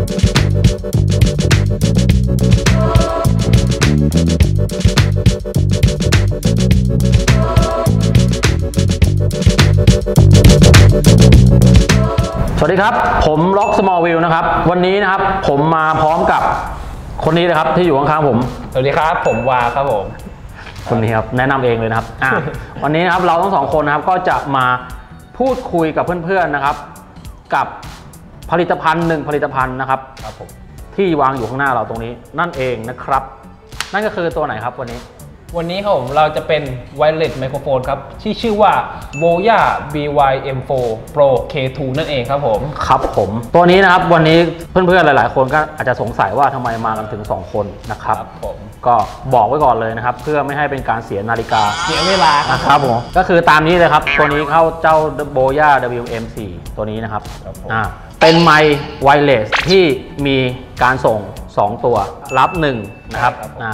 สวัสดีครับผมล็อก Small View นะครับวันนี้นะครับผมมาพร้อมกับคนนี้นะครับที่อยู่ข้างๆผมสวัสดีครับผมวาครับผมคนนี้ครับแนะนำเองเลยนะครับวันนี้นะครับเราทั้งสองคนนะครับก็จะมาพูดคุยกับเพื่อนๆนะครับกับผลิตภัณฑ์1ผลิตภัณฑ์นะครับผมที่วางอยู่ข้างหน้าเราตรงนี้นั่นเองนะครับนั่นก็คือตัวไหนครับวันนี้ครับผมเราจะเป็นไวเลสไมโครโฟนครับที่ชื่อว่า Boya BY-M4 Pro K2 นั่นเองครับผมครับผมตัวนี้นะครับวันนี้เพื่อนๆหลายๆคนก็อาจจะสงสัยว่าทำไมมากันถึง2คนนะครับผมก็บอกไว้ก่อนเลยนะครับเพื่อไม่ให้เป็นการเสียนาฬิกาเสียเวลานะครับผมก็คือตามนี้เลยครับตัวนี้เข้าเจ้า Boya WM4 ตัวนี้นะครับเป็นไมค์ไวเลสที่มีการส่ง2ตัวรับ1นะครับ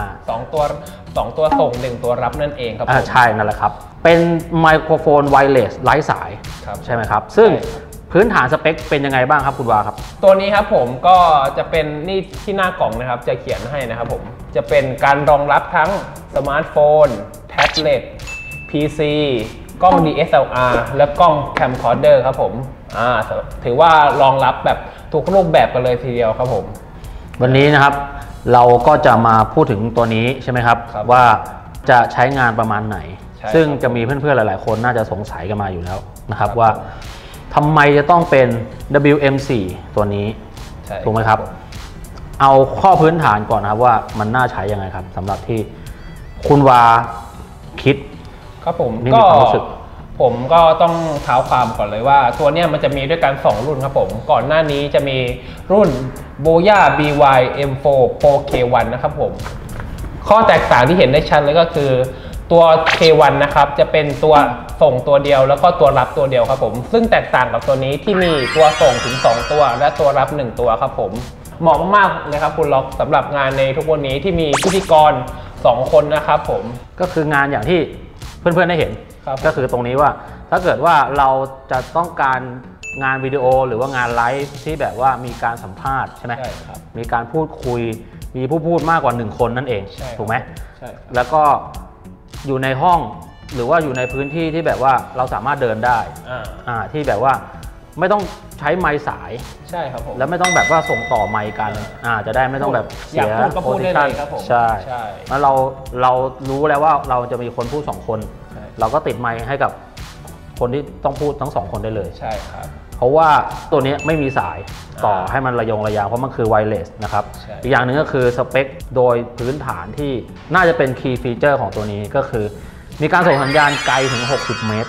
2ตัวส่ง1ตัวรับนั่นเองครับใช่นั่นแหละครับเป็นไมโครโฟนไวเลสไร้สายใช่ไหมครับซึ่งพื้นฐานสเปคเป็นยังไงบ้างครับคุณวาครับตัวนี้ครับผมก็จะเป็นนี่ที่หน้ากล่องนะครับจะเขียนให้นะครับผมจะเป็นการรองรับทั้งสมาร์ทโฟนแท็บเล็ต PC กล้อง DSLR และกล้อง Camcorder ครับผมถือว่ารองรับแบบทุกรูปแบบกันเลยทีเดียวครับผมวันนี้นะครับเราก็จะมาพูดถึงตัวนี้ใช่ไหมครับว่าจะใช้งานประมาณไหนซึ่งจะมีเพื่อนๆหลายๆคนน่าจะสงสัยกันมาอยู่แล้วนะครับว่าทำไมจะต้องเป็น WM4 ตัวนี้ถูกไหมครับเอาข้อพื้นฐานก่อนนะครับว่ามันน่าใช้ยังไงครับสำหรับที่คุณวาคิดครับผมก็ต้องเท้าความก่อนเลยว่าตัวนี้มันจะมีด้วยกัน2รุ่นครับผมก่อนหน้านี้จะมีรุ่น Boya BY-M4 Pro K1 นะครับผมข้อแตกต่างที่เห็นได้ชัดเลยก็คือตัว K1 นะครับจะเป็นตัวส่งตัวเดียวแล้วก็ตัวรับตัวเดียวครับผมซึ่งแตกต่างกับตัวนี้ที่มีตัวส่งถึง2ตัวและตัวรับ1ตัวครับผมเหมาะมากๆเลยครับคุณล็อกสำหรับงานในทุกวันนี้ที่มีพิธีกร2คนนะครับผมก็คืองานอย่างที่เพื่อนๆได้เห็นก็คือตรงนี้ว่าถ้าเกิดว่าเราจะต้องการงานวิดีโอหรือว่างานไลฟ์ที่แบบว่ามีการสัมภาษณ์ใช่ไหมมีการพูดคุยมีผู้พูดมากกว่า1คนนั่นเองถูกไหมแล้วก็อยู่ในห้องหรือว่าอยู่ในพื้นที่ที่แบบว่าเราสามารถเดินได้ที่แบบว่าไม่ต้องใช้ไมค์สายใช่ครับผมแล้วไม่ต้องแบบว่าส่งต่อไมค์กันจะได้ไม่ต้องแบบเสียโพซิชั่นใช่แล้วเรารู้แล้วว่าเราจะมีคนพูด2คนเราก็ติดไมค์ให้กับคนที่ต้องพูดทั้ง2คนได้เลยใช่ครับเพราะว่าตัวนี้ไม่มีสายต่อให้มันระยางเพราะมันคือไวเลสนะครับอีกอย่างหนึ่งก็คือสเปคโดยพื้นฐานที่น่าจะเป็นคีย์ฟีเจอร์ของตัวนี้ก็คือมีการส่งสัญญาณไกลถึง60 เมตร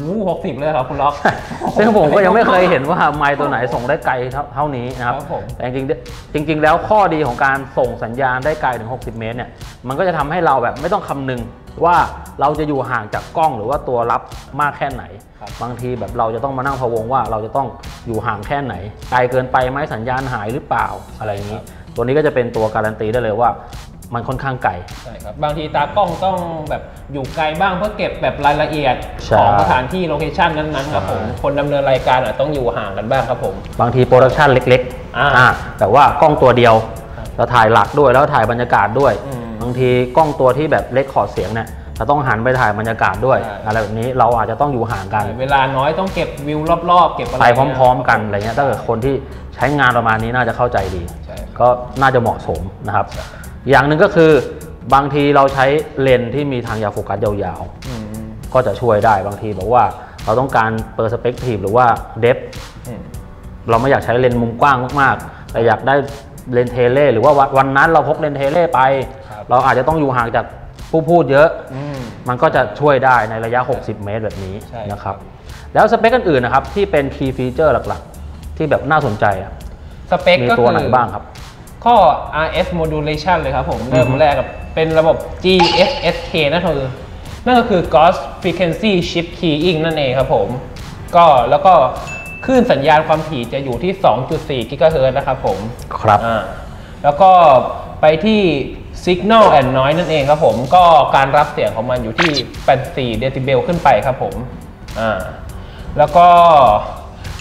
60เลยครับคุณล็อกซึ่งผมก็ยังไม่เคยเห็นว่าไมค์ตัวไหนส่งได้ไกลเท่านี้นะครับแต่จริงแล้วข้อดีของการส่งสัญญาณได้ไกลถึง60 เมตรเนี่ยมันก็จะทำให้เราแบบไม่ต้องคำนึงว่าเราจะอยู่ห่างจากกล้องหรือว่าตัวรับมากแค่ไหนบางทีแบบเราจะต้องมานั่งพะวงว่าเราจะต้องอยู่ห่างแค่ไหนไกลเกินไปไหมสัญญาณหายหรือเปล่าอะไรอย่างนี้ตัวนี้ก็จะเป็นตัวการันตีได้เลยว่ามันค่อนข้างไกลใช่ครับบางทีตากล้องต้องแบบอยู่ไกลบ้างเพื่อเก็บแบบรายละเอียดของสถานที่โลเคชั่นนั้นๆครับผมคนดำเนินรายการต้องอยู่ห่างกันบ้างครับผมบางทีโปรดักชันเล็กๆแต่ว่ากล้องตัวเดียวเราถ่ายหลักด้วยแล้วถ่ายบรรยากาศด้วยบางทีกล้องตัวที่แบบเล็กขอดเสียงเนี่ยเราต้องหันไปถ่ายบรรยากาศด้วยอะไรแบบนี้เราอาจจะต้องอยู่ห่างกันเวลาน้อยต้องเก็บวิวรอบๆเก็บอะไรไปพร้อมๆกันอะไรเงี้ยถ้าเกิดคนที่ใช้งานประมาณนี้น่าจะเข้าใจดีก็น่าจะเหมาะสมนะครับอย่างหนึ่งก็คือบางทีเราใช้เลนส์ที่มีทางยาวโฟกัสยาวๆก็จะช่วยได้บางทีบอกว่าเราต้องการเปอร์สเปกทีฟหรือว่าเดฟเราไม่อยากใช้เลนส์มุมกว้างมากๆแต่อยากได้เลนส์เทเลหรือว่าวันนั้นเราพกเลนส์เทเลไปเราอาจจะต้องอยู่ห่างจากผู้พูดเยอะมันก็จะช่วยได้ในระยะ60 เมตรแบบนี้นะครับแล้วสเปคอื่นๆนะครับที่เป็นคีย์ฟีเจอร์หลักๆที่แบบน่าสนใจสเปคมีตัวไหนบ้างครับข้อ RF modulation เลยครับผมเริ่มแรกกับเป็นระบบ GSSK นั่นก็คือ Gauge Frequency Shift Keying นั่นเองครับผมก็แล้วก็คลื่นสัญญาณความถี่จะอยู่ที่ 2.4 GHz นะครับผมครับแล้วก็ไปที่ Signal and Noise นั่นเองครับผมก็การรับเสียงของมันอยู่ที่84 เดซิเบลขึ้นไปครับผมแล้วก็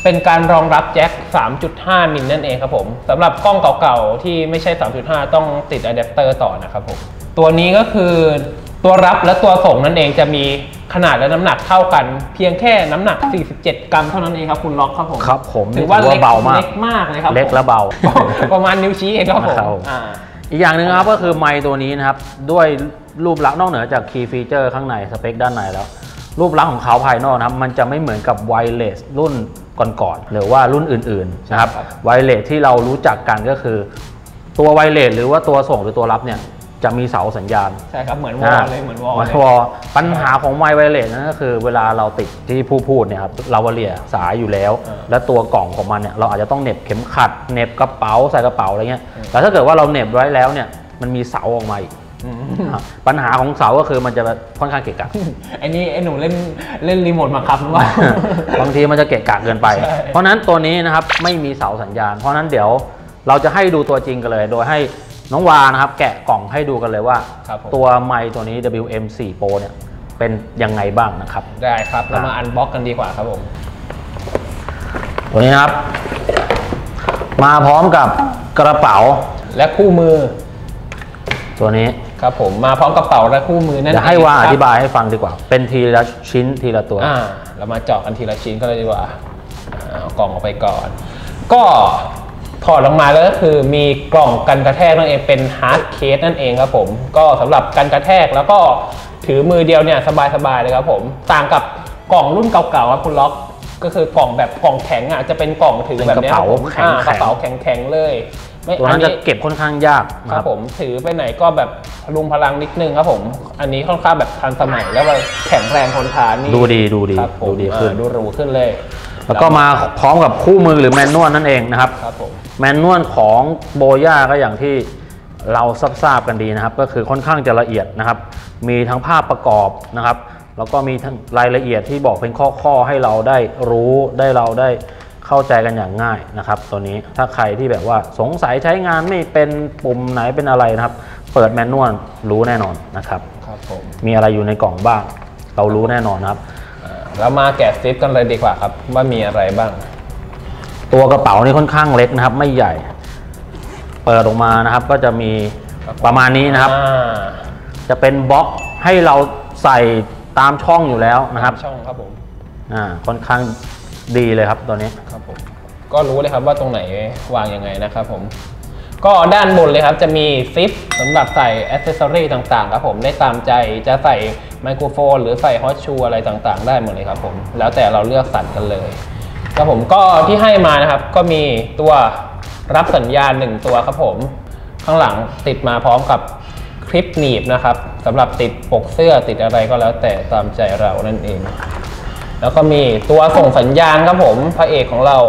เป็นการรองรับแจ็ค 3.5 มิลนั่นเองครับผมสำหรับกล้องเก่าๆที่ไม่ใช่ 3.5 ต้องติดอะแดปเตอร์ต่อนะครับผมตัวนี้ก็คือตัวรับและตัวส่งนั่นเองจะมีขนาดและน้ำหนักเท่ากันเพียงแค่น้ำหนัก47 กรัมเท่านั้นเองครับคุณล็อกครับผมครับผมถือว่าเบามากเล็กมากเลยครับเล็กและเบาประมาณนิ้วชี้เองครับผมอีกอย่างหนึ่งครับก็คือไมค์ตัวนี้นะครับด้วยรูปลักษณ์นอกเหนือจากคีย์ฟีเจอร์ข้างในสเปคด้านในแล้วรูปลักษณ์ของเขาภายนอกนะครับมันจะไม่เหมือนกับไวเลสรุ่นก่อนๆหรือว่ารุ่นอื่นๆนะครับไวเลสที่เรารู้จักกันก็คือตัวไวเลสหรือว่าตัวส่งหรือตัวรับเนี่ยจะมีเสาสัญญาณใช่ครับเหมือนวอลเลยเหมือนวอลปัญหาของไมค์ไวเลสนั่นก็คือเวลาเราติดที่ผู้พูดเนี่ยครับเราเลียสายอยู่แล้วและตัวกล่องของมันเนี่ยเราอาจจะต้องเหน็บเข็มขัดเหน็บกระเป๋าใส่กระเป๋าอะไรเงี้ยแต่ถ้าเกิดว่าเราเหน็บไว้แล้วเนี่ยมันมีเสาออกมาอีกปัญหาของเสาก็คือมันจะค่อนข้างเกะกะไอ้นี่ไอ้หนูเล่นรีโมทมาครับหรือว่าบางทีมันจะเกะกะเกินไปเพราะนั้นตัวนี้นะครับไม่มีเสาสัญญาณเพราะนั้นเดี๋ยวเราจะให้ดูตัวจริงกันเลยโดยให้น้องวานะครับแกะกล่องให้ดูกันเลยว่าตัวไมค์ตัวนี้ WM4 Pro เนี่ยเป็นยังไงบ้างนะครับได้ครับเรามาอันบ็อกกันดีกว่าครับผมตัวนี้นะครับมาพร้อมกับกระเป๋าและคู่มือตัวนี้ครับผมมาพร้อมกระเป๋าและคู่มือนั่นเองจะให้วาอธิบายให้ฟังดีกว่าเป็นทีละชิ้นทีละตัวเรามาเจาะกันทีละชิ้นก็เลยดีกว่าเอากล่องออกไปก่อนก็ถอดออกมาแล้วก็คือมีกล่องกันกระแทกนั่นเองเป็นฮาร์ดเคสนั่นเองครับผมก็สำหรับกันกระแทกแล้วก็ถือมือเดียวเนี่ยสบายๆเลยครับผมต่างกับกล่องรุ่นเก่าๆครับคุณล็อกก็คือกล่องแบบกล่องแข็งอ่ะจะเป็นกล่องถือแบบนี้กระเป๋าแข็งๆเลยตัวนั้นจะเก็บค่อนข้างยากครับผมถือไปไหนก็แบบพลุงพลังนิดนึงครับผมอันนี้ค่อนข้างแบบทันสมัยแล้วแข็งแรงทนทานนี่ดูดีขึ้นดูหรูขึ้นเลยแล้วก็มาพร้อมกับคู่มือหรือแมนนวลนั่นเองนะครับแมนนวลของโบย่าก็อย่างที่เราทราบกันดีนะครับก็คือค่อนข้างจะละเอียดนะครับมีทั้งภาพประกอบนะครับแล้วก็มีทั้งรายละเอียดที่บอกเป็นข้อให้เราได้รู้เราได้เข้าใจกันอย่างง่ายนะครับตัวนี้ถ้าใครที่แบบว่าสงสัยใช้งานไม่เป็นปุ่มไหนเป็นอะไรนะครับเปิดแมนนวลรู้แน่นอนนะครับมีอะไรอยู่ในกล่องบ้างเรารู้แน่นอนครับเรามาแกะซิปกันเลยดีกว่าครับว่ามีอะไรบ้างตัวกระเป๋านี่ค่อนข้างเล็กนะครับไม่ใหญ่เปิดออกมานะครับก็จะมีประมาณนี้นะครับจะเป็นบล็อกให้เราใส่ตามช่องอยู่แล้วนะครับช่องครับผมค่อนข้างดีเลยครับตัวนี้ครับผมก็รู้เลยครับว่าตรงไหนวางยังไงนะครับผมก็ด้านบนเลยครับจะมีซิปสำหรับใส่แอ c เซสซอรี่ต่างๆครับผมได้ตามใจจะใส่ไมโครโฟนหรือใส่ฮอตชูอะไรต่างๆได้หมดเลยครับผมแล้วแต่เราเลือกสั่นกันเลยครับผมก็ที่ให้มานะครับก็มีตัวรับสัญญาณ1ตัวครับผมข้างหลังติดมาพร้อมกับคลิปหนีบนะครับสำหรับติดปกเสื้อติดอะไรก็แล้วแต่ตามใจเรานั่นเองแล้วก็มีตัวส่งสัญญาณครับผมพระเอกของเรา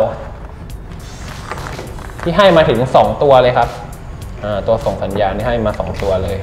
ที่ให้มาถึง2ตัวเลยครับตัวส่งสัญญาณที่ให้มา2ตัวเลย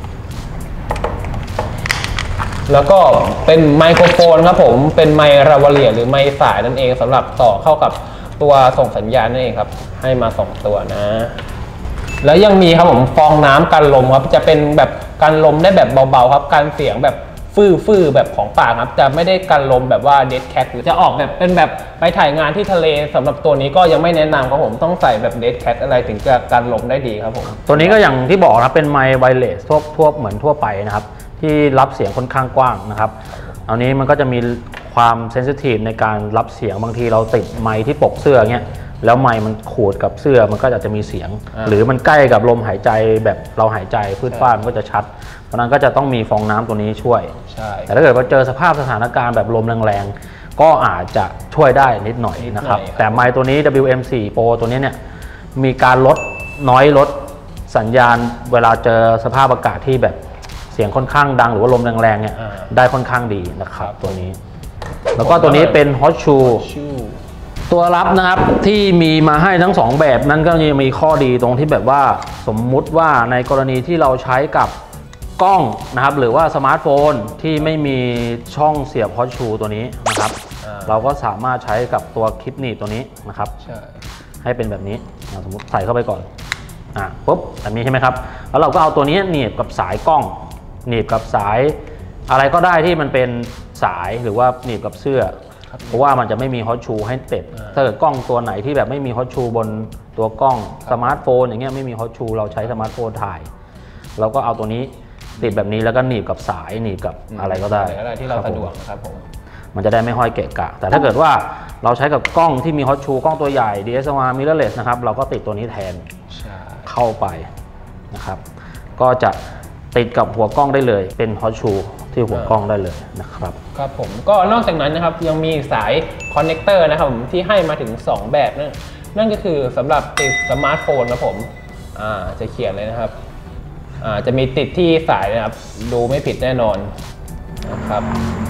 แล้วก็เป็นไมโครโฟนครับผมเป็นไมค์ลาวาเลียหรือไมค์สายนั่นเองสำหรับต่อเข้ากับตัวส่งสัญญาณนั่นเองครับให้มา2ตัวนะแล้วยังมีครับผมฟองน้ำกันลมครับจะเป็นแบบกันลมได้แบบเบาๆครับกันเสียงแบบฟื่แบบของปากครับจะไม่ได้กันลมแบบว่าเดดแคทหรือจะออกแบบเป็นแบบไปถ่ายงานที่ทะเลสำหรับตัวนี้ก็ยังไม่แนะนำครับผมต้องใส่แบบเดดแคทอะไรถึงจะกันลมได้ดีครับผมตัวนี้ก็อย่างที่บอกนะเป็นไมค์ไวเลสทั่วเหมือนทั่วไปนะครับที่รับเสียงค่อนข้างกว้างนะครับอันนี้มันก็จะมีความเซนซิทีฟในการรับเสียงบางทีเราติดไมค์ที่ปกเสื้อเงี้ยแล้วไมค์มันขูดกับเสื้อมันก็อาจจะมีเสียงหรือมันใกล้กับลมหายใจแบบเราหายใจพืชฟ้ามันก็จะชัดเพราะนั้นก็จะต้องมีฟองน้ำตัวนี้ช่วยแต่ถ้าเกิดว่าเจอสภาพสถานการณ์แบบลมแรงๆก็อาจจะช่วยได้นิดหน่อยนะครับแต่ไมค์ตัวนี้ WM4 Pro ตัวนี้เนี่ยมีการลดสัญญาณเวลาเจอสภาพอากาศที่แบบเสียงค่อนข้างดังหรือว่าลมแรงๆเนี่ยได้ค่อนข้างดีนะครับตัวนี้แล้วก็ตัวนี้เป็น Hot Shoe ตัวรับนะครับที่มีมาให้ทั้ง2แบบนั้นก็ยังมีข้อดีตรงที่แบบว่าสมมุติว่าในกรณีที่เราใช้กับกล้องนะครับหรือว่าสมาร์ทโฟนที่ไม่มีช่องเสียบฮอตชูตัวนี้นะครับเราก็สามารถใช้กับตัวคลิปหนีบตัวนี้นะครับให้เป็นแบบนี้สมมติใส่เข้าไปก่อนปุ๊บแบบนี้ใช่ไหมครับแล้วเราก็เอาตัวนี้หนีบกับสายกล้องหนีบกับสายอะไรก็ได้ที่มันเป็นสายหรือว่าหนีบกับเสื้อเพราะว่ามันจะไม่มีฮอตชูให้ติดถ้าเกิดกล้องตัวไหนที่แบบไม่มีฮอตชูบนตัวกล้องสมาร์ทโฟนอย่างเงี้ยไม่มีฮอตชูเราใช้สมาร์ทโฟนถ่ายเราก็เอาตัวนี้ติดแบบนี้แล้วก็หนีบกับสายหนีบกับอะไรก็ได้อะไรที่เราสะดวกนะครับผมมันจะได้ไม่ห้อยเกะกะแต่ถ้าเกิดว่าเราใช้กับกล้องที่มีฮอตชูกล้องตัวใหญ่ DSLR mirrorless นะครับเราก็ติดตัวนี้แทนเข้าไปนะครับก็จะติดกับหัวกล้องได้เลยเป็นฮอตชูที่หัวกล้องได้เลยนะครับครับผมก็นอกจากนั้นนะครับยังมีสายคอนเนคเตอร์นะครับผมที่ให้มาถึง2แบบนั่นก็คือสำหรับติดสมาร์ทโฟนครับผมจะเขียนเลยนะครับจะมีติดที่สายนะครับดูไม่ผิดแน่นอนนะครับ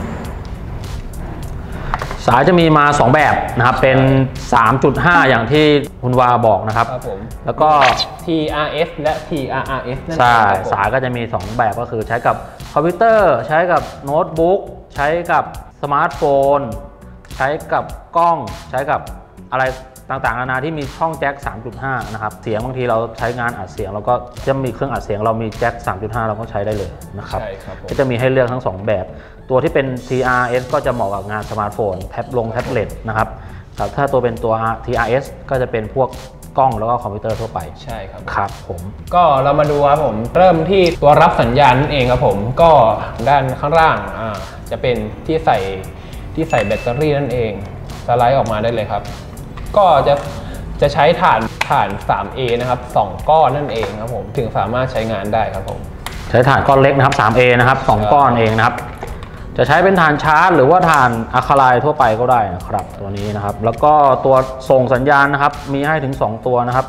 สายจะมีมา2แบบนะครับเป็น 3.5 อย่างที่คุณวาบอกนะครับแล้วก็ TRS และ TRRS นั่นเองใช่สายก็จะมี2แบบก็คือใช้กับคอมพิวเตอร์ใช้กับโน้ตบุ๊กใช้กับสมาร์ทโฟนใช้กับกล้องใช้กับอะไรต่างๆนานาที่มีช่องแจ็ค 3.5 นะครับเสียงบางทีเราใช้งานอัดเสียงเราก็จะมีเครื่องอัดเสียงเรามีแจ็ค 3.5 เราก็ใช้ได้เลยนะครับก็จะมีให้เลือกทั้ง2แบบตัวที่เป็น TRS ก็จะเหมาะกับงานสมาร์ทโฟนแท็บเล็ตนะครับถ้าตัวเป็นตัว TRS ก็จะเป็นพวกกล้องแล้วก็คอมพิวเตอร์ทั่วไปใช่ครับครับผมก็เรามาดูครับผมเริ่มที่ตัวรับสัญญาณนั่นเองครับผมก็ด้านข้างล่างจะเป็นที่ใส่แบตเตอรี่นั่นเองสไลด์ออกมาได้เลยครับก็จะใช้ถ่าน 3A นะครับ2ก้อนนั่นเองครับผมถึงสามารถใช้งานได้ครับผมใช้ถ่านก้อนเล็กนะครับ 3A นะครับ2ก้อนเองนะครับจะใช้เป็นถ่านชาร์จหรือว่าถ่านอะคาไลน์ทั่วไปก็ได้นะครับตัวนี้นะครับแล้วก็ตัวส่งสัญญาณนะครับมีให้ถึง2ตัวนะครับ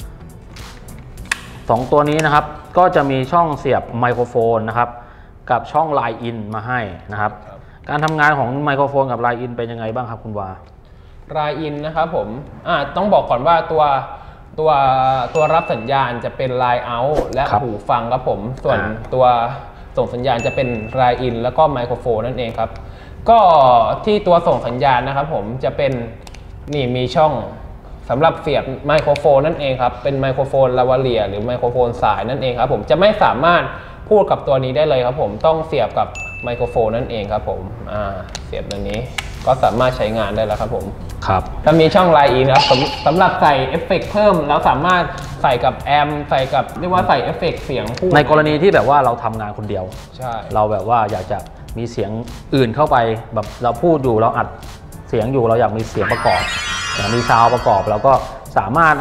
2ตัวนี้นะครับก็จะมีช่องเสียบไมโครโฟนนะครับกับช่องไลน์อินมาให้นะครับการทำงานของไมโครโฟนกับไลน์อินเป็นยังไงบ้างครับคุณวาไลน์อินนะครับผมต้องบอกก่อนว่าตัวรับสัญญาณจะเป็นไลน์เอาท์และหูฟังครับผมส่วนตัวส่งสัญญาณจะเป็นไลน์อินแล้วก็ไมโครโฟนนั่นเองครับก็ที่ตัวส่งสัญญาณนะครับผมจะเป็นนี่มีช่องสำหรับเสียบไมโครโฟนนั่นเองครับเป็นไมโครโฟนลาวาเลียหรือไมโครโฟนสายนั่นเองครับผมจะไม่สามารถพูดกับตัวนี้ได้เลยครับผมต้องเสียบกับไมโครโฟนนั่นเองครับผมเสียบตัวนี้ก็สามารถใช้งานได้แล้วครับผมครับถ้ามีช่องไลน์อินครับสำหรับใส่เอฟเฟกต์เพิ่มแล้วสามารถใส่กับแอมใส่กับเรียกว่าใส่เอฟเฟกต์เสียงพูดในกรณีที่แบบว่าเราทำงานคนเดียวใช่เราแบบว่าอยากจะมีเสียงอื่นเข้าไปแบบเราพูดอยู่เราอัดเสียงอยู่เราอยากมีเสียงประกอบอยากมีซาวด์ประกอบเราก็สามารถเอา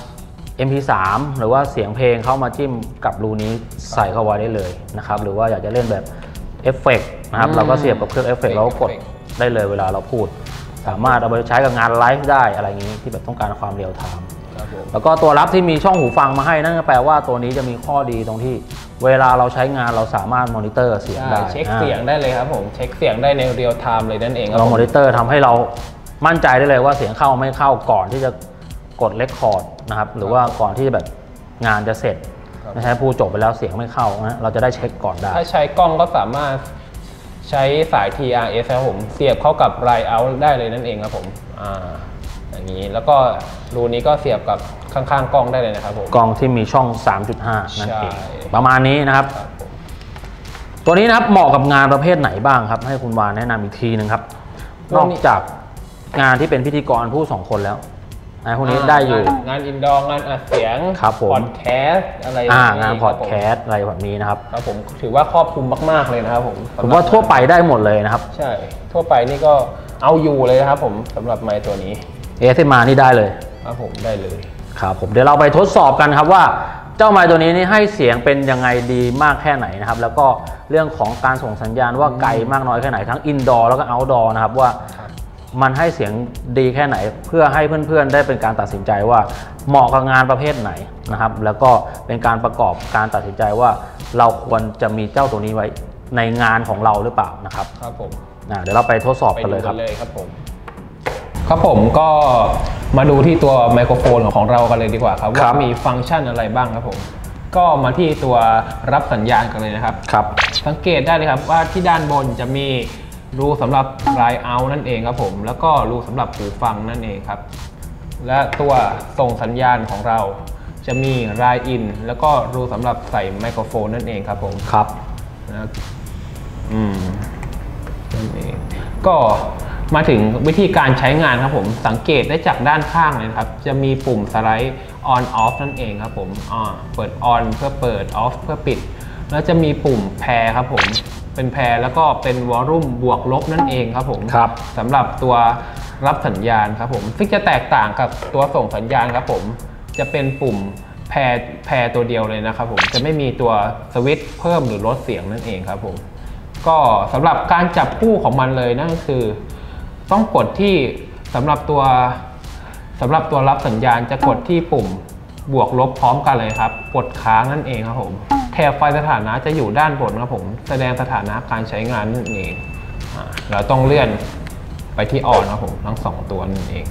MP3 หรือว่าเสียงเพลงเข้ามาจิ้มกับรูนี้ใส่เข้าไว้ได้เลยนะครับหรือว่าอยากจะเล่นแบบเอฟเฟกต์นะครับเราก็เสียบกับเครื่องเอฟเฟกต์แล้วก็กดได้เลยเวลาเราพูดสามารถเอาไปใช้กับงานไลฟ์ได้อะไรอย่างนี้ที่แบบต้องการความเรียลไทม์แล้วก็ตัวรับที่มีช่องหูฟังมาให้นั่นก็แปลว่าตัวนี้จะมีข้อดีตรงที่เวลาเราใช้งานเราสามารถมอนิเตอร์เสียงได้เช็คเสียงได้เลยครับผมเช็คเสียงได้ในเรียลไทม์เลยนั่นเองเรามอนิเตอร์ทำให้เรามั่นใจได้เลยว่าเสียงเข้าไม่เข้าก่อนที่จะกดเรคคอร์ดนะครับหรือว่าก่อนที่แบบงานจะเสร็จไม่ใช่พูดจบไปแล้วเสียงไม่เข้านะเราจะได้เช็คก่อนได้ถ้าใช้กล้องก็สามารถใช้สาย TRS ครับผมเสียบเข้ากับ Line Out ได้เลยนั่นเองครับผมอย่างนี้แล้วก็รูนี้ก็เสียบกับข้างๆกล้องได้เลยนะครับผมกล้องที่มีช่อง 3.5 นั่นเองประมาณนี้นะครับตัวนี้นะครับเหมาะกับงานประเภทไหนบ้างครับให้คุณวานแนะนำอีกทีนึงครับนอกจากงานที่เป็นพิธีกรผู้2คนแล้วพวกนี้ได้อยู่งานอินดอร์งานอัดเสียงครับผมพอดแคสต์อะไรงานพอดแคสต์อะไรแบบนี้นะครับครับผมถือว่าครอบคลุมมากๆเลยนะครับผมว่าทั่วไปได้หมดเลยนะครับใช่ทั่วไปนี่ก็เอาอยู่เลยนะครับผมสำหรับไมค์ตัวนี้ ASMRนี่ได้เลยครับผมได้เลยครับผมเดี๋ยวเราไปทดสอบกันครับว่าเจ้าไมค์ตัวนี้นี่ให้เสียงเป็นยังไงดีมากแค่ไหนนะครับแล้วก็เรื่องของการส่งสัญญาณว่าไกลมากน้อยแค่ไหนทั้งอินดอร์แล้วก็เอาท์ดอร์นะครับว่ามันให้เสียงดีแค่ไหนเพื่อให้เพื่อนๆได้เป็นการตัดสินใจว่าเหมาะกับงานประเภทไหนนะครับแล้วก็เป็นการประกอบการตัดสินใจว่าเราควรจะมีเจ้าตัวนี้ไว้ในงานของเราหรือเปล่านะครับครับผมเดี๋ยวเราไปทดสอบกันเลยครับครับผมก็มาดูที่ตัวไมโครโฟนของเรากันเลยดีกว่าครับว่ามีฟังก์ชันอะไรบ้างครับผมก็มาที่ตัวรับสัญญาณกันเลยนะครับสังเกตได้เลยครับว่าที่ด้านบนจะมีรูสำหรับ Line Out นั่นเองครับผมแล้วก็รูสำหรับหูฟังนั่นเองครับและตัวส่งสัญญาณของเราจะมี Line In แล้วก็รูสำหรับใส่ไมโครโฟนนั่นเองครับผมครับนั่นเองก็มาถึงวิธีการใช้งานครับผมสังเกตได้จากด้านข้างเลยครับจะมีปุ่มสไลด์ on off นั่นเองครับผมเปิด on เพื่อเปิด off เพื่อปิดแล้วจะมีปุ่มแพรครับผมเป็นแพรแล้วก็เป็นวอลลุ่มบวกลบนั่นเองครับผมสำหรับตัวรับสัญญาณครับผมซึ่งจะแตกต่างกับตัวส่งสัญญาณครับผมจะเป็นปุ่มแพรตัวเดียวเลยนะครับผมจะไม่มีตัวสวิตช์เพิ่มหรือลดเสียงนั่นเองครับผมก็สำหรับการจับคู่ของมันเลยนั่นก็คือต้องกดที่สำหรับตัวรับสัญญาณจะกดที่ปุ่มบวกลบพร้อมกันเลยครับกดค้างนั่นเองครับผมแถบไฟสถานะจะอยู่ด้านบนครับผมแสดงสถานะการใช้งานนั่นเองเราต้องเลื่อนไปที่ออนครับผมทั้ง2ตัวนั่นเอง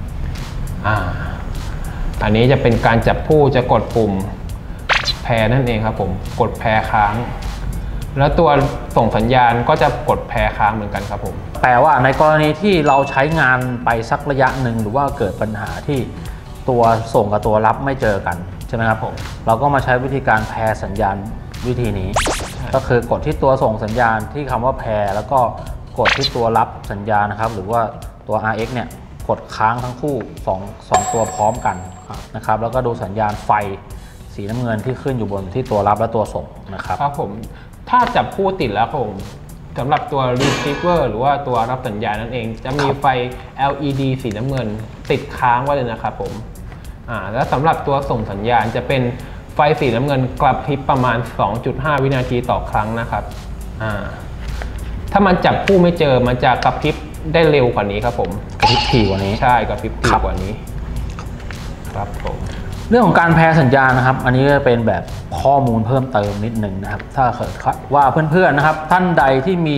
อันนี้จะเป็นการจับคู่จะกดปุ่มแพรนั่นเองครับผมกดแพรค้างแล้วตัวส่งสัญญาณก็จะกดแพรค้างเหมือนกันครับผมแปลว่าในกรณีที่เราใช้งานไปสักระยะหนึ่งหรือว่าเกิดปัญหาที่ตัวส่งกับตัวรับไม่เจอกันใช่ไหมครับผมเราก็มาใช้วิธีการแพรสัญญาณวิธีนี้ก็คือกดที่ตัวส่งสัญญาณที่คำว่าแพรแล้วก็กดที่ตัวรับสัญญาณนะครับหรือว่าตัว RX เนี่ยกดค้างทั้งคู่2ตัวพร้อมกันนะครับแล้วก็ดูสัญญาณไฟสีน้ำเงินที่ขึ้นอยู่บนที่ตัวรับและตัวส่งนะครับครับผมถ้าจับคู่ติดแล้วผมสำหรับตัว receiver หรือว่าตัวรับสัญญาณนั่นเองจะมีไฟ LED สีน้ำเงินติดค้างไว้เลยนะครับผมแล้วสำหรับตัวส่งสัญญาณจะเป็นไฟสีน้ำเงินกระพริบประมาณ 2.5 วินาทีต่อครั้งนะครับถ้ามันจับคู่ไม่เจอมันจะกระพริบได้เร็วกว่านี้ครับผมกระพริบถี่กว่านี้ใช่กระพริบถี่กว่านี้ครับผมเรื่องของการแพรสัญญาณนะครับอันนี้ก็เป็นแบบข้อมูลเพิ่มเติมนิดหนึ่งนะครับถ้าเกิดว่าเพื่อนๆนะครับท่านใดที่มี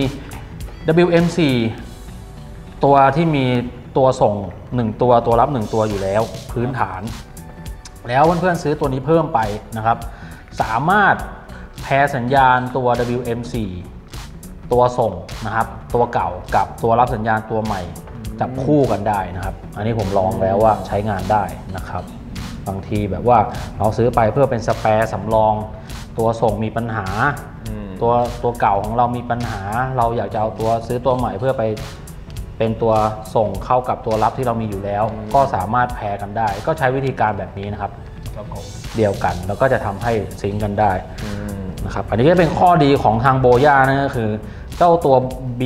WM4 ตัวที่มีตัวส่ง1ตัวรับ1ตัวอยู่แล้วพื้นฐานแล้วเพื่อนๆซื้อตัวนี้เพิ่มไปนะครับสามารถแพรสัญญาณตัว WM4 ตัวส่งนะครับตัวเก่ากับตัวรับสัญญาณตัวใหม่จับคู่กันได้นะครับอันนี้ผมลองแล้วว่าใช้งานได้นะครับบางทีแบบว่าเราซื้อไปเพื่อเป็นสแปร์สำรองตัวส่งมีปัญหาตัวเก่าของเรามีปัญหาเราอยากจะเอาตัวซื้อตัวใหม่เพื่อไปเป็นตัวส่งเข้ากับตัวรับที่เรามีอยู่แล้วก็สามารถแพรกันได้ก็ใช้วิธีการแบบนี้นะครับเดียวกันแล้วก็จะทำให้ซิงค์กันได้นะครับอันนี้ก็เป็นข้อดีของทางโบย่านั่นก็คือเจ้าตัว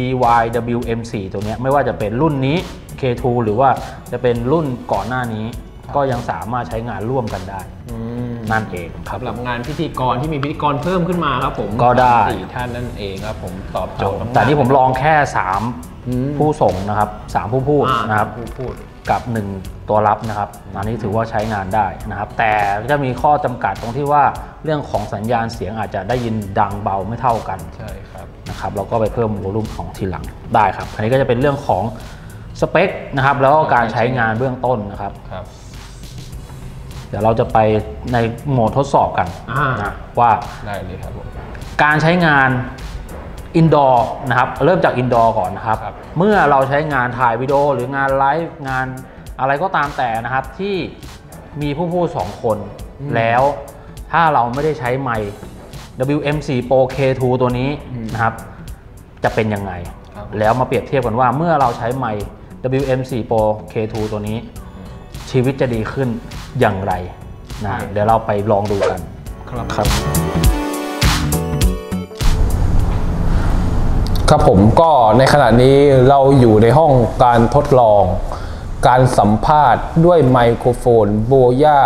BYWM4 ตัวนี้ไม่ว่าจะเป็นรุ่นนี้ K2 หรือว่าจะเป็นรุ่นก่อนหน้านี้ก็ยังสามารถใช้งานร่วมกันได้นั่นเองครับสำหรับงานพิธีกรที่มีพิธีกรเพิ่มขึ้นมาครับผมก็ได้ 4ท่านนั่นเองครับผมตอบโจทย์แต่นี่ผมลองแค่3ผู้ส่งนะครับ3ผู้พูดนะครับกับ1ตัวรับนะครับอันนี้ถือว่าใช้งานได้นะครับแต่จะมีข้อจำกัดตรงที่ว่าเรื่องของสัญญาณเสียงอาจจะได้ยินดังเบาไม่เท่ากันใช่ครับนะครับเราก็ไปเพิ่มโวลูมของทีหลังได้ครับอันนี้ก็จะเป็นเรื่องของสเปคนะครับแล้วก็การใช้งานเบื้องต้นนะครับเดี๋ยวเราจะไปในโหมดทดสอบกันนะว่าได้เลยครับผมการใช้งานอินดอร์นะครับเริ่มจากอินดอร์ก่อนนะครับเมื่อเราใช้งานถ่ายวิดีโอหรืองานไลฟ์งานอะไรก็ตามแต่นะครับที่มีผู้พูด2คนแล้วถ้าเราไม่ได้ใช้ไมค์ WM4 Pro K2 ตัวนี้นะครับจะเป็นยังไงแล้วมาเปรียบเทียบกันว่าเมื่อเราใช้ไมค์ WM4 Pro K2 ตัวนี้ชีวิตจะดีขึ้นอย่างไรนะเดี๋ยวเราไปลองดูกันครับผมก็ในขณะนี้เราอยู่ในห้องการทดลองการสัมภาษณ์ด้วยไมโครโฟน Boya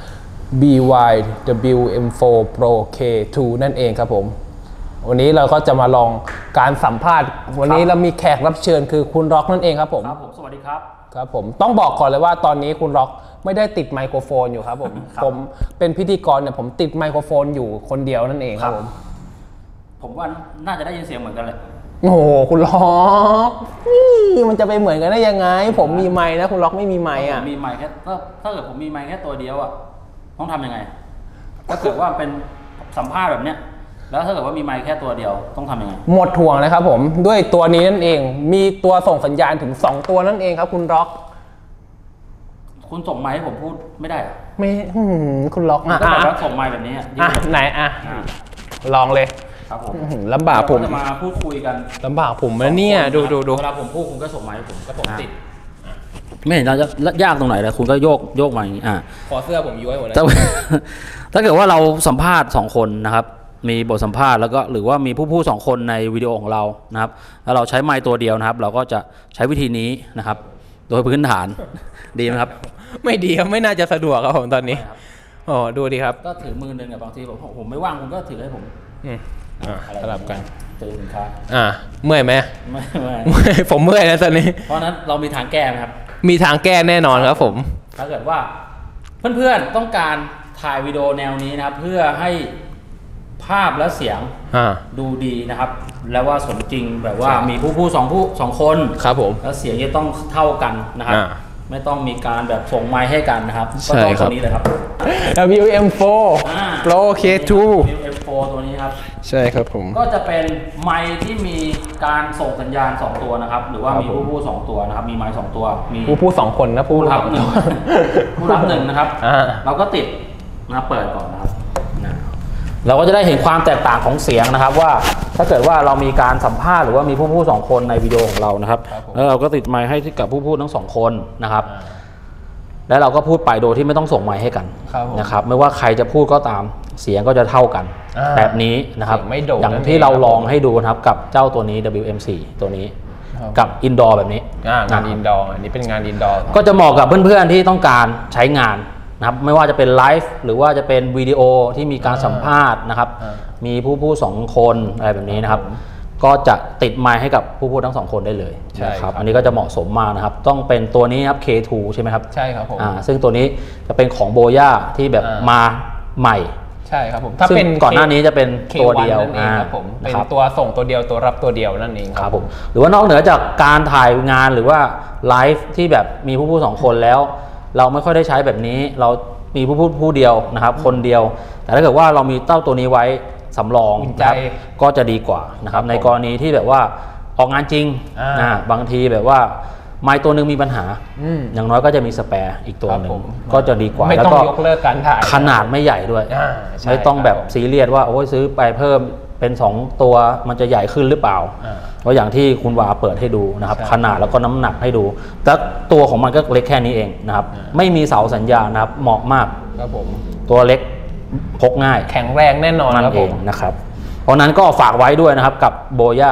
BYWM4 Pro K2 นั่นเองครับผมวันนี้เราก็จะมาลองการสัมภาษณ์วันนี้เรามีแขกรับเชิญคือคุณร็อกนั่นเองครับผมสวัสดีครับครับผมต้องบอกก่อนเลยว่าตอนนี้คุณร็อกไม่ได้ติดไมโครโฟนอยู่ครับผมผมเป็นพิธีกรเนี่ยผมติดไมโครโฟนอยู่คนเดียวนั่นเองครับผมว่าน่าจะได้ยินเสียงเหมือนกันเลยโอ้โหคุณล็อกมันจะไปเหมือนกันได้ยังไงผมมีไมค์นะคุณล็อกไม่มีไมค์อ่ะมีไมค์แค่ถ้าเกิดผมมีไมค์แค่ตัวเดียวอ่ะต้องทำยังไงถ้าเกิดว่าเป็นสัมภาษณ์แบบเนี้ยแล้วถ้าเกิดว่ามีไมค์แค่ตัวเดียวต้องทำยังไงหมดห่วงเลยครับผมด้วยตัวนี้นั่นเองมีตัวส่งสัญญาณถึง2ตัวนั่นเองครับคุณล็อกคุณส่งไมค์ให้ผมพูดไม่ได้ไม่คุณล็อกถ้าเกิดว่าส่งไมค์แบบนี้ไหนลองเลยครับผมลำบากผมจะมาพูดคุยกันลำบากผมนะเนี่ยดูเวลาผมพูดคุณก็ส่งไมค์ให้ผมก็ผมติดไม่เห็นเราจะยากตรงไหนเลยคุณก็โยกมาอย่างนี้ขอเสื้อผมย้วยหมดเลยถ้าเกิดว่าเราสัมภาษณ์2คนนะครับมีบทสัมภาษณ์แล้วก็หรือว่ามีผู้2คนในวิดีโอของเรานะครับแล้วเราใช้ไมค์ตัวเดียวนะครับเราก็จะใช้วิธีนี้นะครับโดยพื้นฐานดีไหมครับไม่ดีครับไม่น่าจะสะดวกครับผมตอนนี้อ๋อดูดีครับก็ถือมือหนึ่งบางทีผมไม่ว่างคุณก็ถือให้ผมสลับกันถือสินค้าเมื่อยไหมไม่ผมเมื่อยนะตอนนี้เพราะนั้นเรามีทางแก้ไหมครับมีทางแก้แน่นอนครับผมถ้าเกิดว่าเพื่อนๆต้องการถ่ายวิดีโอแนวนี้นะครับเพื่อให้ภาพและเสียงดูดีนะครับแล้วว่าสมจริงแบบว่ามีผู้สองคนครับผมแล้วเสียงจะต้องเท่ากันนะครับไม่ต้องมีการแบบส่งไมค์ให้กันนะครับก็ต้องตัวนี้เลยครับ WM4 Pro K2 WM4 ตัวนี้ครับใช่ครับผมก็จะเป็นไมค์ที่มีการส่งสัญญาณ2ตัวนะครับหรือว่ามีผู้2ตัวนะครับมีไมค์2ตัวมีผู้2คนนะผู้รับ1นะครับเราก็ติดเปิดก่อนนะครับเราก็จะได้เห็นความแตกต่างของเสียงนะครับว่าถ้าเกิดว่าเรามีการสัมภาษณ์หรือว่ามีผู้2คนในวิดีโอของเรานะครับแล้วเราก็ติดไมค์ให้กับผู้ทั้ง2คนนะครับแล้วเราก็พูดไปโดยที่ไม่ต้องส่งไมค์ให้กันนะครับไม่ว่าใครจะพูดก็ตามเสียงก็จะเท่ากันแบบนี้นะครับอย่างที่เราลองให้ดูนะครับกับเจ้าตัวนี้ WM4 ตัวนี้กับอินดอร์แบบนี้งานอินดอร์อันนี้เป็นงานอินดอร์ก็จะเหมาะกับเพื่อนๆที่ต้องการใช้งานนะครับไม่ว่าจะเป็นไลฟ์หรือว่าจะเป็นวิดีโอที่มีการสัมภาษณ์นะครับมีผู้2คนอะไรแบบนี้นะครับก็จะติดไมค์ให้กับผู้ทั้ง2คนได้เลยนะครับอันนี้ก็จะเหมาะสมมากนะครับต้องเป็นตัวนี้ครับ K2 ใช่ไหมครับใช่ครับผมซึ่งตัวนี้จะเป็นของโบย่าที่แบบมาใหม่ใช่ครับผมถ้าเป็นก่อนหน้านี้จะเป็นตัวเดียวครับผมเป็นตัวส่งตัวเดียวตัวรับตัวเดียวนั่นเองครับผมหรือว่านอกเหนือจากการถ่ายงานหรือว่าไลฟ์ที่แบบมีผู้2คนแล้วเราไม่ค่อยได้ใช้แบบนี้เรามีผู้เดียวนะครับคนเดียวแต่ถ้าเกิดว่าเรามีเต้าตัวนี้ไว้สำรองนะครับก็จะดีกว่านะครับในกรณีที่แบบว่าออกงานจริงบางทีแบบว่าไมค์ตัวนึงมีปัญหาอย่างน้อยก็จะมีสแปร์อีกตัวหนึ่งก็จะดีกว่าไม่ต้องยกเลิกการถ่ายขนาดไม่ใหญ่ด้วยไม่ต้องแบบซีเรียสว่าโอ้ยซื้อไปเพิ่มเป็น2ตัวมันจะใหญ่ขึ้นหรือเปล่าเพราะอย่างที่คุณวาเปิดให้ดูนะครับขนาดแล้วก็น้ำหนักให้ดูแต่ตัวของมันก็เล็กแค่นี้เองนะครับไม่มีเสาสัญญาณนะครับเหมาะมากครับผมตัวเล็กพกง่ายแข็งแรงแน่นอนนั่นเองนะครับเพราะนั้นก็ฝากไว้ด้วยนะครับกับโบย่า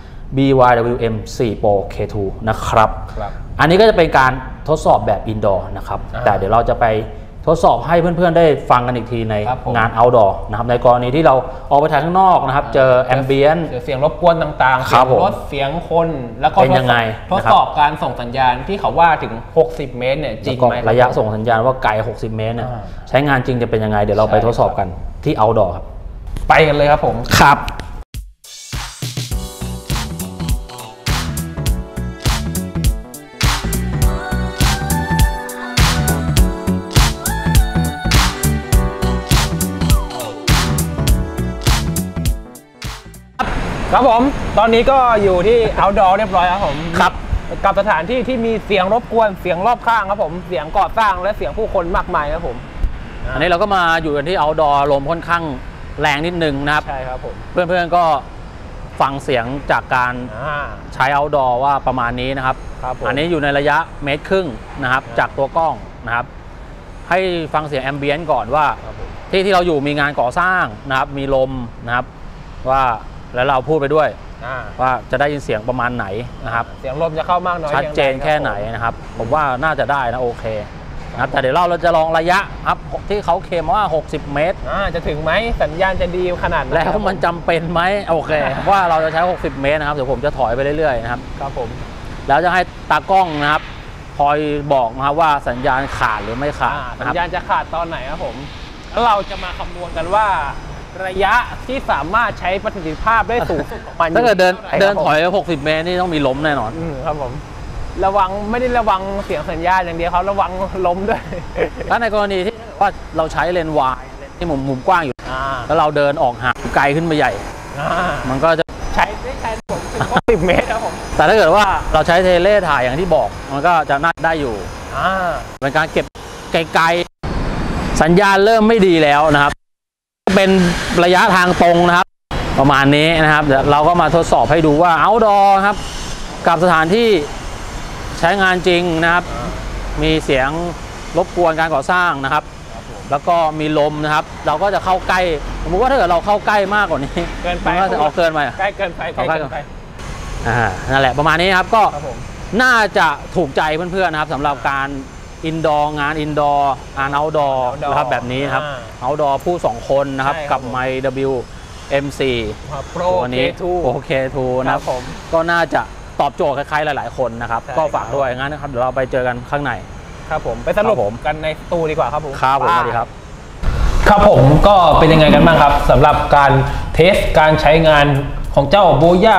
BYWM 4 Pro K2 นะครับอันนี้ก็จะเป็นการทดสอบแบบอินดอร์นะครับแต่เดี๋ยวเราจะไปทดสอบให้เพื่อนๆได้ฟังกันอีกทีในงาน outdoor นะครับในกรณีที่เราออกไปถ่ายข้างนอกนะครับเจอแอมเบียนเสียงรบกวนต่างๆเสียงรถเสียงคนแล้วก็ทดสอบการส่งสัญญาณที่เขาว่าถึง60เมตรเนี่ยจริงไหมระยะส่งสัญญาณว่าไกล60เมตรเนี่ยใช้งานจริงจะเป็นยังไงเดี๋ยวเราไปทดสอบกันที่ outdoor ครับไปกันเลยครับผมครับครับผมตอนนี้ก็อยู่ที่ outdoor เรียบร้อยครับผมครับกับสถานที่ที่มีเสียงรบกวนเสียงรอบข้างครับผมเสียงก่อสร้างและเสียงผู้คนมากมายครับผมอันนี้เราก็มาอยู่กันที่ outdoor ลมค่อนข้างแรงนิดนึงนะครับใช่ครับผมเพื่อนๆก็ฟังเสียงจากการใช้ outdoor ว่าประมาณนี้นะครับอันนี้อยู่ในระยะ1.5 เมตรนะครับจากตัวกล้องนะครับให้ฟังเสียงแอมเบียนก่อนว่าที่เราอยู่มีงานก่อสร้างนะครับมีลมนะครับว่าแล้วเราพูดไปด้วยว่าจะได้ยินเสียงประมาณไหนนะครับเสียงลมจะเข้ามากน้อยชัดเจนแค่ไหนนะครับผมว่าน่าจะได้นะโอเคนะแต่เดี๋ยวเราจะลองระยะครับที่เขาเคลมว่า60 เมตรจะถึงไหมสัญญาณจะดีขนาดแล้วมันจำเป็นไหมโอเคว่าเราจะใช้60 เมตรนะครับเดี๋ยวผมจะถอยไปเรื่อยๆนะครับครับผมแล้วจะให้ตากล้องนะครับคอยบอกนะครับว่าสัญญาณขาดหรือไม่ขาดสัญญาณจะขาดตอนไหนครับผมแล้วเราจะมาคำนวณกันว่าระยะที่สามารถใช้ประสิทธิภาพได้สูงสุดของมันถ้าเกิดเดินถอย60 เมตรนี่ต้องมีล้มแน่นอนครับผมระวังไม่ได้ระวังเสียงสัญญาณอย่างเดียวเขาระวังล้มด้วยถ้าในกรณีที่ว่าเราใช้เลนส์วายที่มุมกว้างอยู่แล้วเราเดินออกห่างไกลขึ้นไปใหญ่มันก็จะใช้ได้แค่ผมถึง10 เมตรครับผมแต่ถ้าเกิดว่าเราใช้เทเลถ่ายอย่างที่บอกมันก็จะน่าได้อยู่เป็นการเก็บไกลๆสัญญาณเริ่มไม่ดีแล้วนะครับเป็นระยะทางตรงนะครับประมาณนี้นะครับเดี๋ยวเราก็มาทดสอบให้ดูว่า outdoor ครับกับสถานที่ใช้งานจริงนะครับมีเสียงรบกวนการก่อสร้างนะครับแล้วก็มีลมนะครับเราก็จะเข้าใกล้สมมติว่าถ้าเกิดเราเข้าใกล้มากกว่านี้เกินไปก็จะเกินไปใกล้เกินไปใกล้เกินไปนั่นแหละประมาณนี้ครับก็น่าจะถูกใจเพื่อนๆนะครับสำหรับการอินดอร์งานอินดอร์งานเอาท์ดอร์นะครับแบบนี้ครับเอาท์ดอร์ผู้2คนนะครับกับไมค์ WM4 ตัวนี้ K2 นะครับก็น่าจะตอบโจทย์ใครๆหลายๆคนนะครับก็ฝากด้วยงั้นนะครับเดี๋ยวเราไปเจอกันข้างในครับผมไปสรุปกันในสตูดีกว่าครับผมครับผมสวัสดีครับครับผมก็เป็นยังไงกันบ้างครับสำหรับการเทสการใช้งานของเจ้า Boya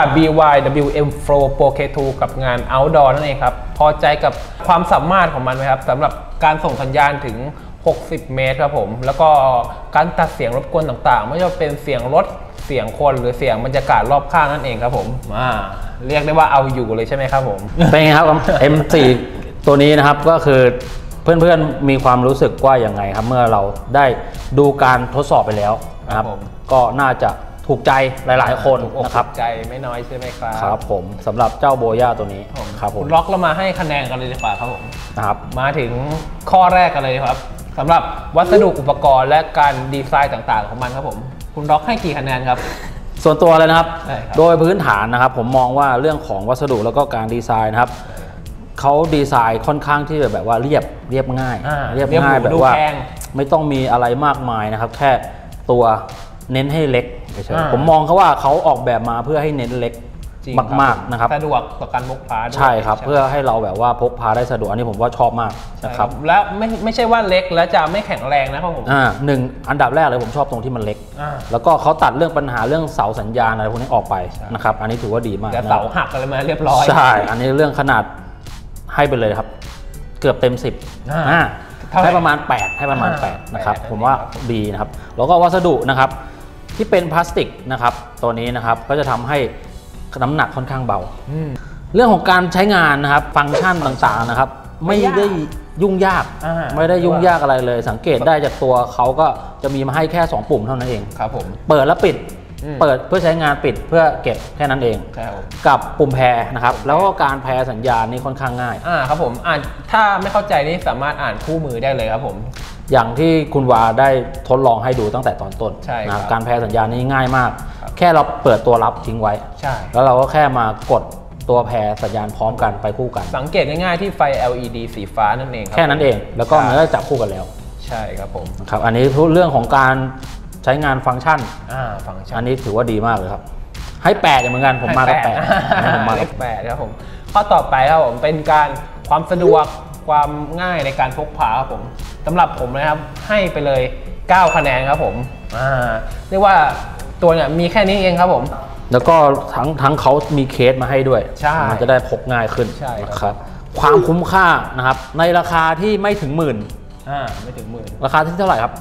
BYWM4 Pro K2 กับงาน Outdoor นั่นเองครับพอใจกับความสามารถของมันไหมครับสำหรับการส่งสัญญาณถึง60 เมตรครับผมแล้วก็การตัดเสียงรบกวนต่างๆไม่ว่าเป็นเสียงรถเสียงคนหรือเสียงบรรยากาศรอบข้างนั่นเองครับผมเรียกได้ว่าเอาอยู่เลยใช่ไหมครับผมเป็นไงครับ M4 ตัวนี้นะครับก็คือเพื่อนๆมีความรู้สึกว่าอย่างไงครับเมื่อเราได้ดูการทดสอบไปแล้วนะครับก็น่าจะถูกใจหลายๆคนนะครับใจไม่น้อยใช่ไหมครับครับผมสำหรับเจ้าโบย่าตัวนี้ครับผมล็อกเรามาให้คะแนนกันเลยดีกว่าครับผมนะครับมาถึงข้อแรกกันเลยครับสำหรับวัสดุอุปกรณ์และการดีไซน์ต่างๆของมันครับผมคุณล็อกให้กี่คะแนนครับส่วนตัวเลยนะครับโดยพื้นฐานนะครับผมมองว่าเรื่องของวัสดุแล้วก็การดีไซน์นะครับเขาดีไซน์ค่อนข้างที่แบบว่าเรียบง่ายแบบว่าไม่ต้องมีอะไรมากมายนะครับแค่ตัวเน้นให้เล็กเฉยๆผมมองเขาว่าเขาออกแบบมาเพื่อให้เน้นเล็กมากๆนะครับสะดวกต่อการพกพาใช่ครับเพื่อให้เราแบบว่าพกพาได้สะดวกอันนี้ผมว่าชอบมากนะครับและไม่ใช่ว่าเล็กแล้วจะไม่แข็งแรงนะครับผม 1อันดับแรกเลยผมชอบตรงที่มันเล็กแล้วก็เขาตัดเรื่องปัญหาเรื่องเสาสัญญาณอะไรพวกนี้ออกไปนะครับอันนี้ถือว่าดีมากเสาหักอะไรมาเรียบร้อยใช่อันนี้เรื่องขนาดให้ไปเลยครับเกือบเต็ม10ให้ประมาณ8ให้ประมาณ8นะครับผมว่าดีนะครับแล้วก็วัสดุนะครับที่เป็นพลาสติกนะครับตัวนี้นะครับก็จะทำให้น้ำหนักค่อนข้างเบาเรื่องของการใช้งานนะครับฟังก์ชันต่างๆนะครับไม่ได้ยุ่งยากอะไรเลยสังเกตได้จากตัวเขาก็จะมีมาให้แค่2ปุ่มเท่านั้นเองครับผมเปิดและปิดเปิดเพื่อใช้งานปิดเพื่อเก็บแค่นั้นเองกับปุ่มแพรนะครับแล้วก็การแพรสัญญาณนี่ค่อนข้างง่ายครับผมถ้าไม่เข้าใจนี่สามารถอ่านคู่มือได้เลยครับผมอย่างที่คุณวาได้ทดลองให้ดูตั้งแต่ตอนต้นนะการแพรสัญญาณนี่ง่ายมากแค่เราเปิดตัวรับทิ้งไว้แล้วเราก็แค่มากดตัวแพรสัญญาณพร้อมกันไปคู่กันสังเกตง่ายๆที่ไฟ LED สีฟ้านั่นเองแค่นั้นเองแล้วก็มันก็จับคู่กันแล้วใช่ครับผมครับอันนี้เรื่องของการใช้งานฟังก์ชันอันนี้ถือว่าดีมากเลยครับให้8เหมือนกันผมมากับ8 ผมมากับ8ครับผมข้อต่อไปครับผมเป็นการความสะดวกความง่ายในการพกพาครับผมสำหรับผมนะครับให้ไปเลย9คะแนนครับผมเรียกว่าตัวเนี่ยมีแค่นี้เองครับผมแล้วก็ทั้งเขามีเคสมาให้ด้วยมันจะได้พกง่ายขึ้นครับความคุ้มค่านะครับในราคาที่ไม่ถึงหมื่นไม่ถึงหมื่นราคาที่เท่าไหร่ครับ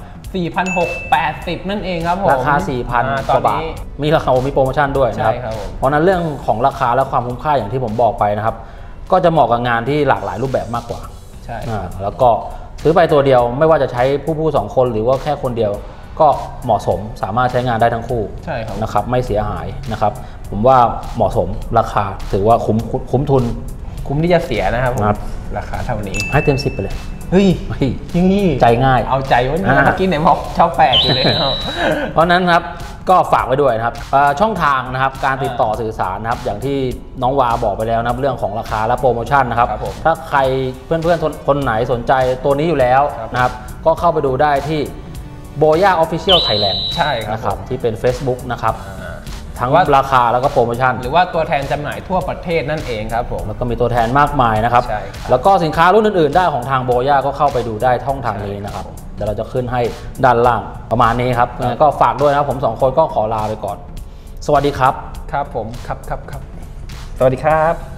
4,680นั่นเองครับผมราคา 4,000 กว่าบาทมีราคามีโปรโมชั่นด้วยนะครับเพราะนั้นเรื่องของราคาและความคุ้มค่าอย่างที่ผมบอกไปนะครับก็จะเหมาะกับงานที่หลากหลายรูปแบบมากกว่าใช่แล้วก็ซื้อไปตัวเดียวไม่ว่าจะใช้ผู้2คนหรือว่าแค่คนเดียวก็เหมาะสมสามารถใช้งานได้ทั้งคู่นะครับไม่เสียหายนะครับผมว่าเหมาะสมราคาถือว่าคุ้มทุนคุ้มที่จะเสียนะครับราคาเท่านี้ให้เต็ม10ไปเลยเฮ้ยนี่ใจง่ายเอาใจวะเนี่ยเมื่อกี้ไหนบอกชอบ8อยู่เลยเพราะนั้นครับก็ฝากไว้ด้วยนะครับช่องทางนะครับการติดต่อสื่อสารนะครับอย่างที่น้องวาบอกไปแล้วนะครับเรื่องของราคาและโปรโมชั่นนะครับถ้าใครเพื่อนๆคนไหนสนใจตัวนี้อยู่แล้วนะครับก็เข้าไปดูได้ที่ Boya Official Thailand ใช่ครับที่เป็น Facebook นะครับทั้งราคาแล้วก็โปรโมชั่นหรือว่าตัวแทนจำหน่ายทั่วประเทศนั่นเองครับผมแล้วก็มีตัวแทนมากมายนะครับแล้วก็สินค้ารุ่นอื่นๆได้ของทางโบย่าก็เข้าไปดูได้ช่องทางนี้นะครับเดี๋ยวเราจะขึ้นให้ด้านล่างประมาณนี้ครับก็ฝากด้วยนะครับผม2คนก็ขอลาไปก่อนสวัสดีครับครับผมครับสวัสดีครับ